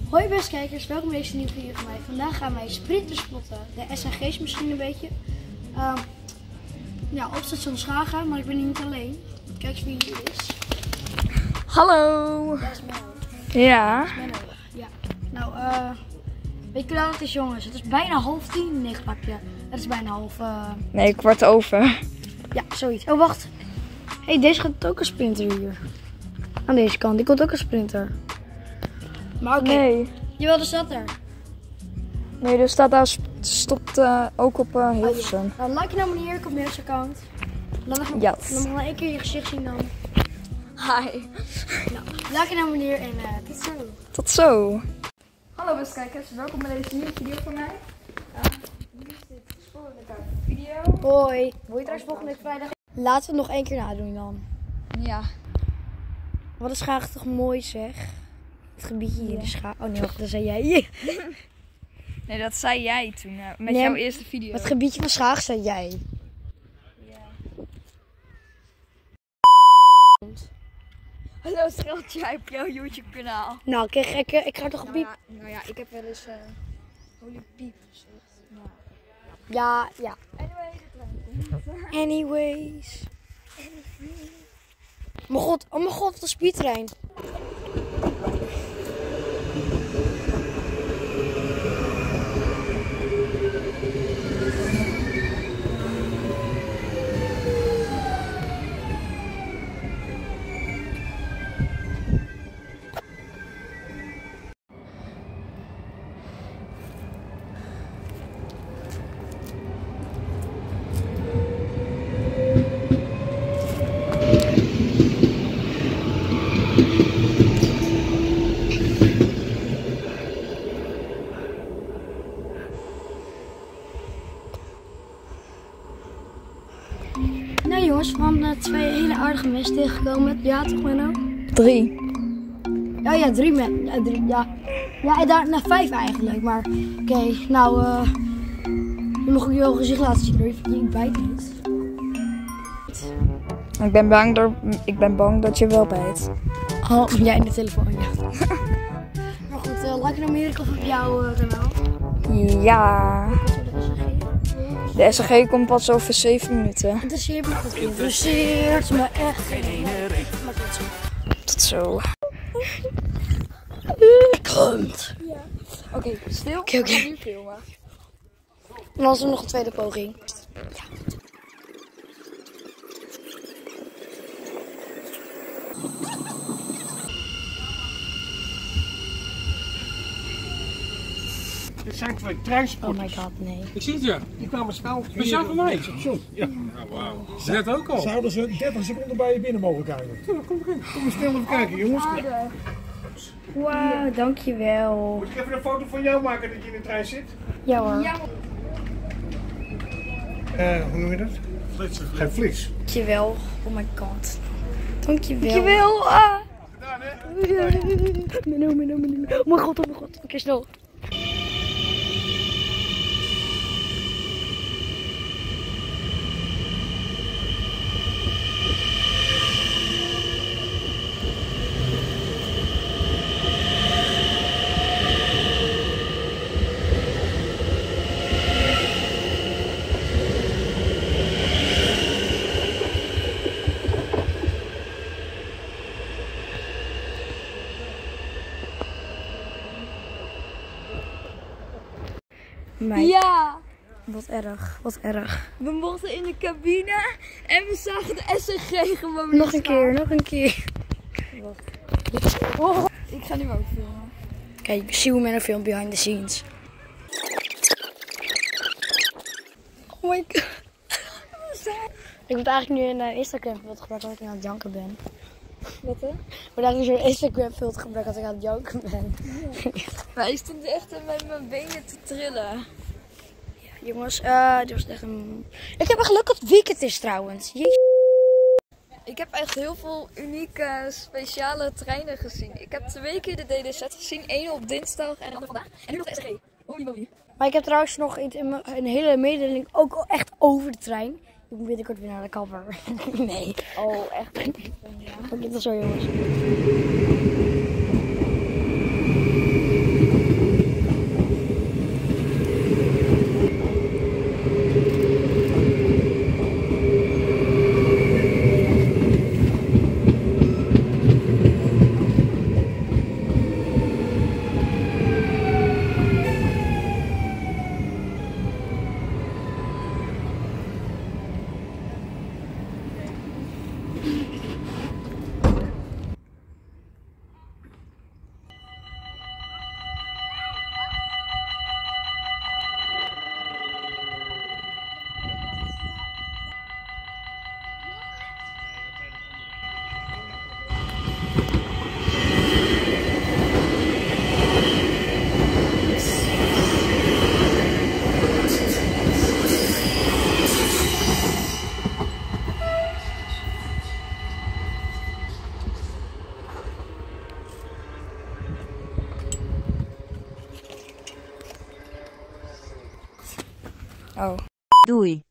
Hoi beste kijkers, welkom bij deze nieuwe video van mij. Vandaag gaan wij sprinters spotten. De SHG's misschien een beetje. Ja, op station Schagen, maar ik ben hier niet alleen. Kijk eens wie hier is. Hallo. Dat is Menno. Ja. Dat is Menno. Ja. Nou, weet je wel wat het is jongens? Het is bijna 9:30. Nee, grapje. Het is bijna half... Nee, 15:15. Ja, zoiets. Oh, wacht. Hé, deze gaat ook een sprinter hier. Aan deze kant, die komt ook een sprinter. Maar oké. Nee. Jawel, er staat er. Nee, er staat daar stopt ook op Hilversum. Nou, like nou meneer, ik op mijn account. Dan mag Yes. nog één keer je gezicht zien dan. Hi. Nou, like nou meneer en tot zo. Tot zo. Hallo beste kijkers, welkom bij deze nieuwe video van mij. Hier is dit volgende video. Hoi. Wil je trouwens volgende week vrijdag? Laten we het nog één keer nadoen dan. Ja. Wat is Schagen toch mooi zeg. Het gebiedje hier, de Schagen. Oh nee, wacht, dat zei jij. Nee, dat zei jij toen met Nee, jouw eerste video. Het gebiedje van Schagen zei jij. Ja. Hallo Scheltje op jouw YouTube kanaal. Nou, kijk, ik ga toch een piep. Nou ja, ik heb wel eens Holy Piep gezegd. Ja. Anyway, dit lijkt Anyways. Oh mijn god, wat een speedtrein. Nou jongens, van twee hele aardige mensen tegengekomen. Ja toch Menno? 3. Ja, 3 mensen. 3, ja. Ja, en daar, 5 eigenlijk. Maar oké, nou je mag ook je gezicht laten zien hoor. Je bijt niet. Ik ben bang dat je wel bijt. Oh, jij in de telefoon, ja. Maar goed, like nou meer op jouw kanaal. Ja. Wat voor de SHG? De SG komt pas over 7 minuten. Interesseert me goed. Interesseert me echt geen. Maar Tot zo. Komt. Oké, stil. Oké. We gaan nu filmen. En dan is er nog een tweede poging. Dit zijn twee Oh treinsporters. my god, nee. Ik zie het ja. Die kwamen speciaal Speciaal voor mij. op het station. Ja. Wauw. Net ook al. Zouden ze 30 seconden bij je binnen mogen kijken? Ja, kom erin. Kom eens snel even kijken, jongens. Wauw, dankjewel. Moet ik even een foto van jou maken dat je in de trein zit? Ja hoor. Hoe noem je dat? Flitsen. Geen flits. Dankjewel. Oh my god. Dankjewel. Dankjewel. Gedaan hè? Menno. Oh mijn god. Oké, snel. Meid. Ja. Wat erg. We mochten in de cabine en we zagen de SG gewoon. Nog een keer. Oh. Ik ga nu ook filmen. Kijk, zie hoe Menno film behind the scenes. Oh my god. Ik moet eigenlijk nu een Instagram filter gebruiken als ik aan het janken ben. Wat hè? Ik moet eigenlijk nu een Instagram filter gebruiken als ik aan het janken ben. Maar ik stond echt met mijn benen te trillen. Jongens, dit was echt een... Ik heb echt geluk dat het weekend is trouwens. Jezus. Ik heb echt heel veel unieke, speciale treinen gezien. Ik heb 2 keer de DDZ gezien. 1 op dinsdag en de andere vandaag. En nu nog de SG. Holy moly. Maar ik heb trouwens nog een hele mededeling ook echt over de trein. Ik moet binnenkort weer naar de kapper. Nee. Oh, echt. Oké, tot zo jongens. Oh. Doei.